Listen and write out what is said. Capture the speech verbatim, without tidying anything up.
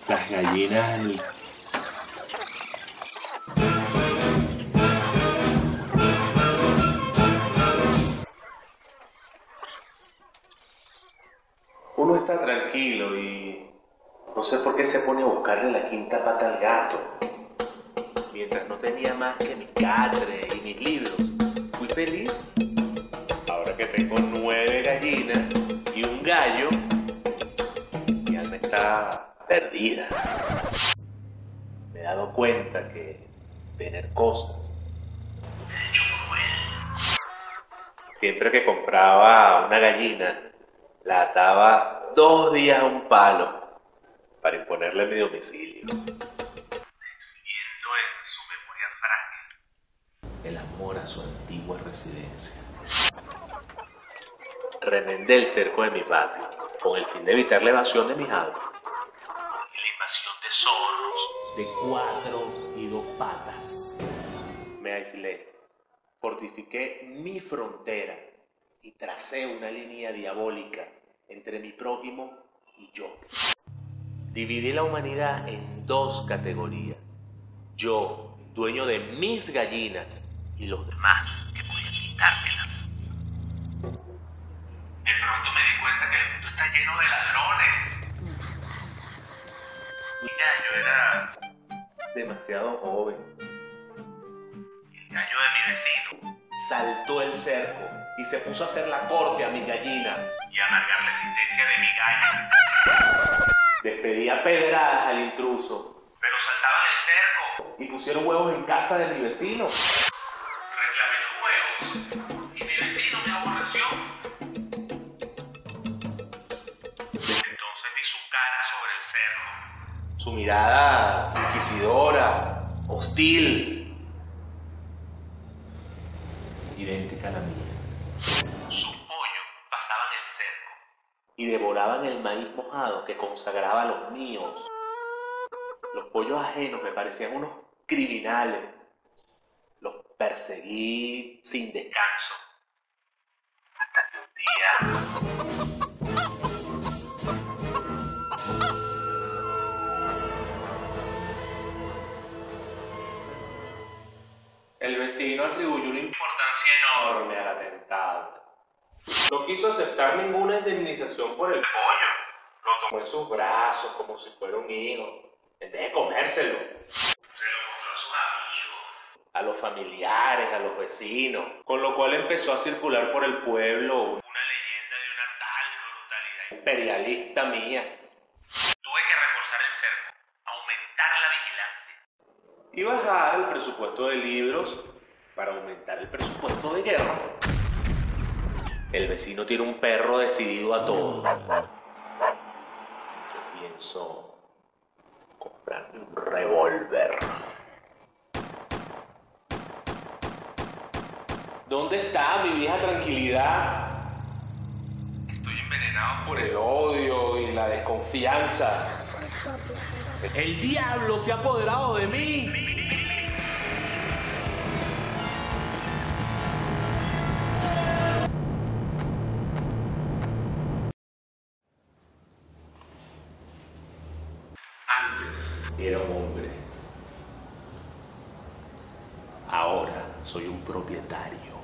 Las gallinas del... Uno está tranquilo y no sé por qué se pone a buscarle la quinta pata al gato. Mientras no tenía más que mi catre y mis libros, fui feliz. Ahora que tengo nueve gallinas y un gallo, mi alma está perdida. Me he dado cuenta que tener cosas me ha hecho cruel. Siempre que compraba una gallina, la ataba dos días a un palo para imponerle mi domicilio. Destruyendo en su memoria frágil el amor a su antigua residencia. Remendé el cerco de mi patio con el fin de evitar la evasión de mis aves y la invasión de zorros de cuatro y dos patas. Me aislé, fortifiqué mi frontera y tracé una línea diabólica entre mi prójimo y yo. Dividí la humanidad en dos categorías. Yo, dueño de mis gallinas, y los demás que podían quitármelas. De pronto me di cuenta que el mundo está lleno de ladrones. Mi gallo era demasiado joven. El gallo de mi vecino saltó el cerco y se puso a hacer la corte a mis gallinas y a amargar la existencia de mi gallo. Despedía pedradas al intruso, pero saltaban el cerco y pusieron huevos en casa de mi vecino. Reclamé los huevos y mi vecino me aborreció. Entonces vi su cara sobre el cerro, su mirada inquisidora, hostil, idéntica a la mía. Sus pollos pasaban el cerco y devoraban el maíz mojado que consagraba a los míos. Los pollos ajenos me parecían unos criminales. Los perseguí sin descanso. Hasta que un día... el vecino atribuyó una importancia enorme al atentado. No quiso aceptar ninguna indemnización por el pollo. Lo tomó en sus brazos como si fuera un hijo, en vez de comérselo. Se lo mostró a sus amigos, a los familiares, a los vecinos, con lo cual empezó a circular por el pueblo una leyenda de una tal brutalidad imperialista mía. Tuve que reforzar el cerco, aumentar la vigilancia y bajar el presupuesto de libros para aumentar el presupuesto de guerra. El vecino tiene un perro decidido a todo. Yo pienso comprarme un revólver. ¿Dónde está mi vieja tranquilidad? Estoy envenenado por el odio y la desconfianza. El diablo se ha apoderado de mí. Antes era un hombre. Ahora soy un propietario.